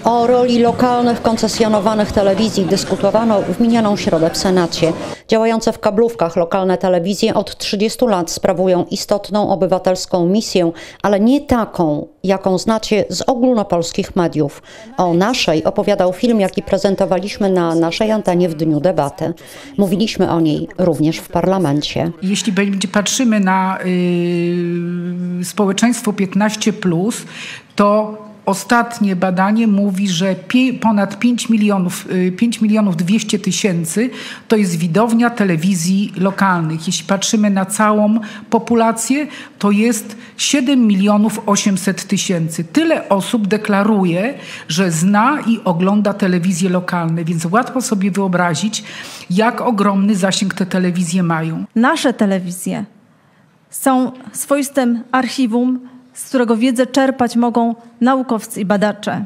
O roli lokalnych koncesjonowanych telewizji dyskutowano w minioną środę w Senacie. Działające w kablówkach lokalne telewizje od 30 lat sprawują istotną obywatelską misję, ale nie taką, jaką znacie z ogólnopolskich mediów. O naszej opowiadał film, jaki prezentowaliśmy na naszej antenie w dniu debaty. Mówiliśmy o niej również w parlamencie. Jeśli patrzymy na społeczeństwo 15+, to ostatnie badanie mówi, że ponad 5 milionów 200 tysięcy to jest widownia telewizji lokalnych. Jeśli patrzymy na całą populację, to jest 7 milionów 800 tysięcy. Tyle osób deklaruje, że zna i ogląda telewizje lokalne, więc łatwo sobie wyobrazić, jak ogromny zasięg te telewizje mają. Nasze telewizje są swoistym archiwum, z którego wiedzę czerpać mogą naukowcy i badacze.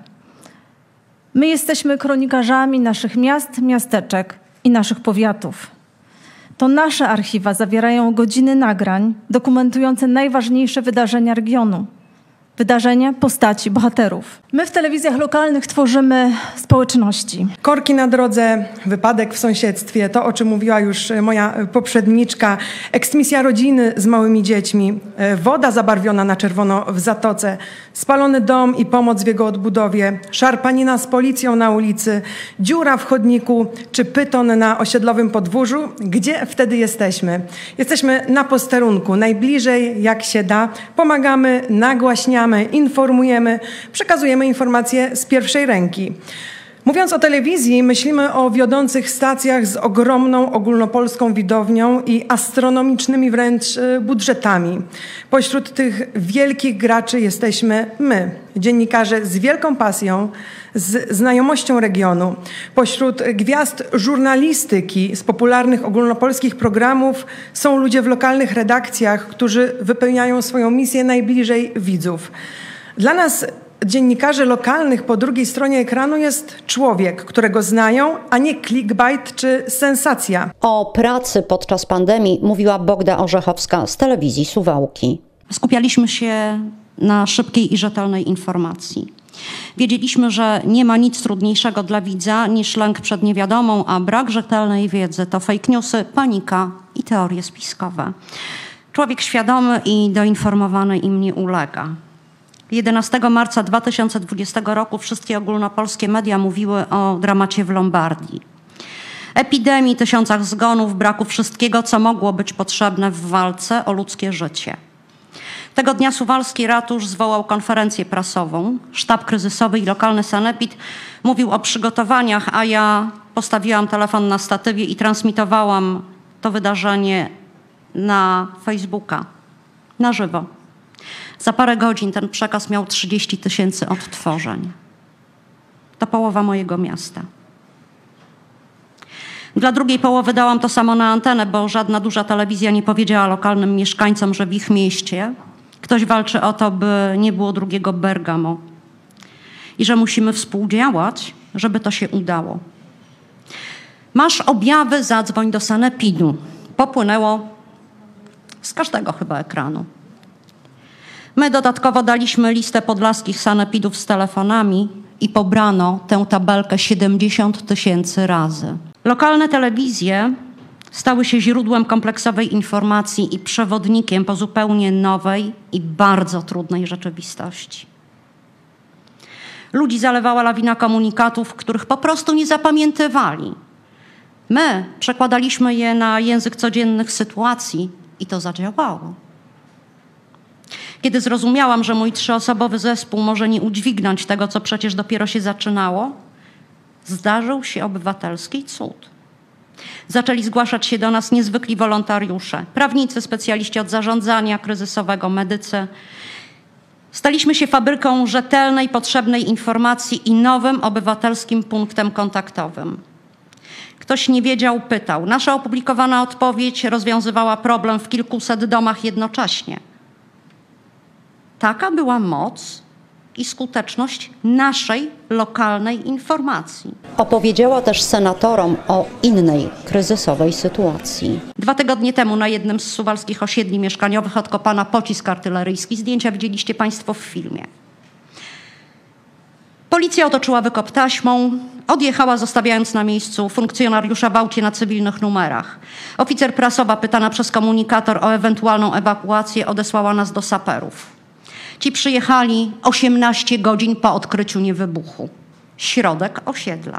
My jesteśmy kronikarzami naszych miast, miasteczek i naszych powiatów. To nasze archiwa zawierają godziny nagrań dokumentujące najważniejsze wydarzenia regionu. Wydarzenia, postaci, bohaterów. My w telewizjach lokalnych tworzymy społeczności. Korki na drodze, wypadek w sąsiedztwie, to o czym mówiła już moja poprzedniczka, eksmisja rodziny z małymi dziećmi, woda zabarwiona na czerwono w zatoce, spalony dom i pomoc w jego odbudowie, szarpanina z policją na ulicy, dziura w chodniku czy pyton na osiedlowym podwórzu. Gdzie wtedy jesteśmy? Jesteśmy na posterunku, najbliżej jak się da, pomagamy, nagłaśniamy, informujemy, przekazujemy informacje z pierwszej ręki. Mówiąc o telewizji, myślimy o wiodących stacjach z ogromną ogólnopolską widownią i astronomicznymi wręcz budżetami. Pośród tych wielkich graczy jesteśmy my, dziennikarze z wielką pasją, z znajomością regionu. Pośród gwiazd żurnalistyki z popularnych ogólnopolskich programów są ludzie w lokalnych redakcjach, którzy wypełniają swoją misję najbliżej widzów. Dla nas, dziennikarzy lokalnych, po drugiej stronie ekranu jest człowiek, którego znają, a nie clickbait czy sensacja. O pracy podczas pandemii mówiła Bogda Orzechowska z telewizji Suwałki. Skupialiśmy się na szybkiej i rzetelnej informacji. Wiedzieliśmy, że nie ma nic trudniejszego dla widza niż lęk przed niewiadomą, a brak rzetelnej wiedzy to fake newsy, panika i teorie spiskowe. Człowiek świadomy i doinformowany im nie ulega. 11 marca 2020 roku wszystkie ogólnopolskie media mówiły o dramacie w Lombardii. Epidemii, tysiącach zgonów, braku wszystkiego, co mogło być potrzebne w walce o ludzkie życie. Tego dnia suwalski ratusz zwołał konferencję prasową. Sztab kryzysowy i lokalny sanepid mówił o przygotowaniach, a ja postawiłam telefon na statywie i transmitowałam to wydarzenie na Facebooka, na żywo. Za parę godzin ten przekaz miał 30 000 odtworzeń. To połowa mojego miasta. Dla drugiej połowy dałam to samo na antenę, bo żadna duża telewizja nie powiedziała lokalnym mieszkańcom, że w ich mieście ktoś walczy o to, by nie było drugiego Bergamo. I że musimy współdziałać, żeby to się udało. Masz objawy, zadzwoń do sanepidu. Popłynęło z każdego chyba ekranu. My dodatkowo daliśmy listę podlaskich sanepidów z telefonami i pobrano tę tabelkę 70 000 razy. Lokalne telewizje stały się źródłem kompleksowej informacji i przewodnikiem po zupełnie nowej i bardzo trudnej rzeczywistości. Ludzi zalewała lawina komunikatów, których po prostu nie zapamiętywali. My przekładaliśmy je na język codziennych sytuacji i to zadziałało. Kiedy zrozumiałam, że mój 3-osobowy zespół może nie udźwignąć tego, co przecież dopiero się zaczynało, zdarzył się obywatelski cud. Zaczęli zgłaszać się do nas niezwykli wolontariusze, prawnicy, specjaliści od zarządzania kryzysowego, medycy. Staliśmy się fabryką rzetelnej, potrzebnej informacji i nowym obywatelskim punktem kontaktowym. Ktoś nie wiedział, pytał. Nasza opublikowana odpowiedź rozwiązywała problem w kilkuset domach jednocześnie. Taka była moc i skuteczność naszej lokalnej informacji. Opowiedziała też senatorom o innej kryzysowej sytuacji. 2 tygodnie temu na jednym z suwalskich osiedli mieszkaniowych odkopano pocisk artyleryjski. Zdjęcia widzieliście Państwo w filmie. Policja otoczyła wykop taśmą, odjechała, zostawiając na miejscu funkcjonariusza w aucie na cywilnych numerach. Oficer prasowa, pytana przez komunikator o ewentualną ewakuację, odesłała nas do saperów. Ci przyjechali 18 godzin po odkryciu niewybuchu. Środek osiedla.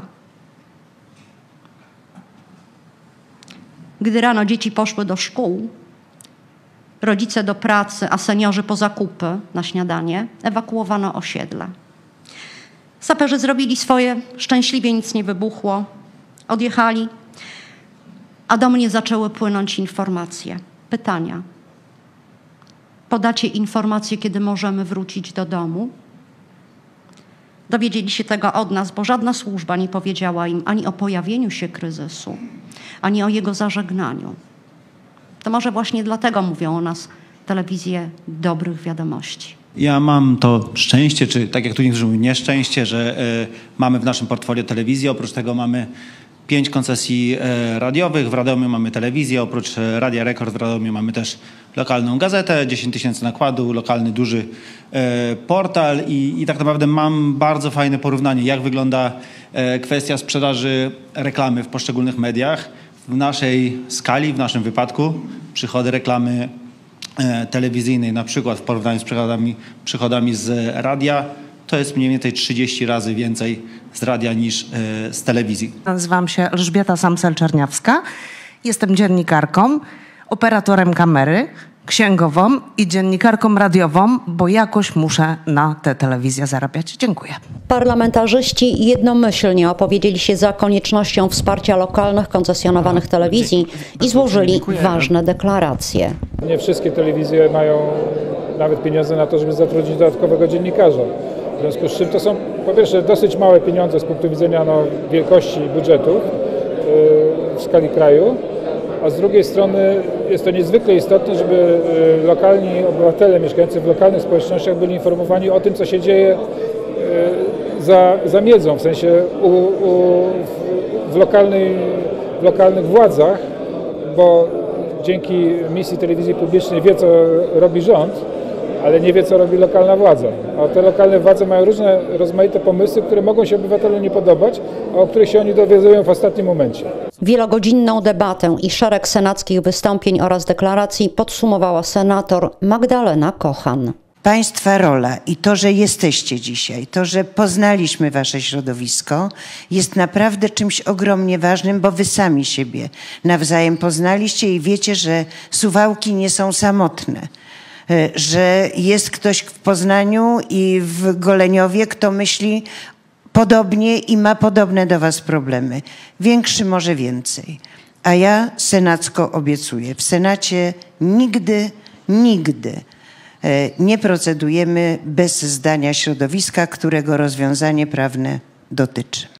Gdy rano dzieci poszły do szkół, rodzice do pracy, a seniorzy po zakupy na śniadanie, ewakuowano osiedle. Saperzy zrobili swoje, szczęśliwie nic nie wybuchło, odjechali, a do mnie zaczęły płynąć informacje, pytania. Podacie informacje, kiedy możemy wrócić do domu? Dowiedzieli się tego od nas, bo żadna służba nie powiedziała im ani o pojawieniu się kryzysu, ani o jego zażegnaniu. To może właśnie dlatego mówią o nas telewizje dobrych wiadomości. Ja mam to szczęście, czy tak jak tu niektórzy mówią, nieszczęście, że mamy w naszym portfolio telewizję. Oprócz tego mamy 5 koncesji radiowych. W Radomiu mamy telewizję. Oprócz Radia Rekord w Radomiu mamy też lokalną gazetę, 10 000 nakładu, lokalny duży portal i tak naprawdę mam bardzo fajne porównanie, jak wygląda kwestia sprzedaży reklamy w poszczególnych mediach. W naszej skali, w naszym wypadku przychody reklamy telewizyjnej, na przykład w porównaniu z przychodami z radia, to jest mniej więcej 30 razy więcej z radia niż z telewizji. Nazywam się Elżbieta Samsel-Czerniawska. Jestem dziennikarką, operatorem kamery, księgową i dziennikarką radiową, bo jakoś muszę na tę telewizję zarabiać. Dziękuję. Parlamentarzyści jednomyślnie opowiedzieli się za koniecznością wsparcia lokalnych koncesjonowanych telewizji i złożyli ważne deklaracje. Nie wszystkie telewizje mają nawet pieniądze na to, żeby zatrudnić dodatkowego dziennikarza. W związku z czym to są po pierwsze dosyć małe pieniądze z punktu widzenia wielkości budżetów w skali kraju, a z drugiej strony jest to niezwykle istotne, żeby lokalni obywatele mieszkający w lokalnych społecznościach byli informowani o tym, co się dzieje za miedzą, w sensie w lokalnych władzach, bo dzięki misji telewizji publicznej wie, co robi rząd, ale nie wie, co robi lokalna władza. A te lokalne władze mają różne rozmaite pomysły, które mogą się obywatelom nie podobać, a o których się oni dowiadują w ostatnim momencie. Wielogodzinną debatę i szereg senackich wystąpień oraz deklaracji podsumowała senator Magdalena Kochan. Państwa rola i to, że jesteście dzisiaj, to, że poznaliśmy wasze środowisko, jest naprawdę czymś ogromnie ważnym, bo wy sami siebie nawzajem poznaliście i wiecie, że Suwałki nie są samotne. Że jest ktoś w Poznaniu i w Goleniowie, kto myśli podobnie i ma podobne do was problemy. Większy, może więcej. A ja senacko obiecuję. W Senacie nigdy nie procedujemy bez zdania środowiska, którego rozwiązanie prawne dotyczy.